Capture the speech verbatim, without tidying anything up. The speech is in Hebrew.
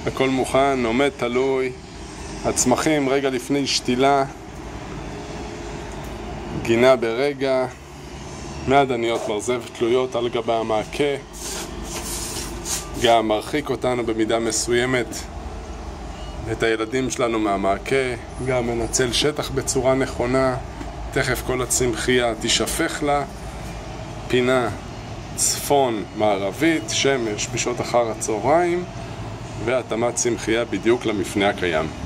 הכל מוכן, עומד תלוי, הצמחים רגע לפני שתילה, גינה ברגע, מעדניות מרזב תלויות על גבי המעקה, גם מרחיק אותנו במידה מסוימת את הילדים שלנו מהמעקה, גם מנצל שטח בצורה נכונה. תכף כל הצמחייה תשפך לה פינה צפון מערבית, שמש בשעות אחר הצהריים, והתאמת צמחייה בדיוק למפנה הקיים.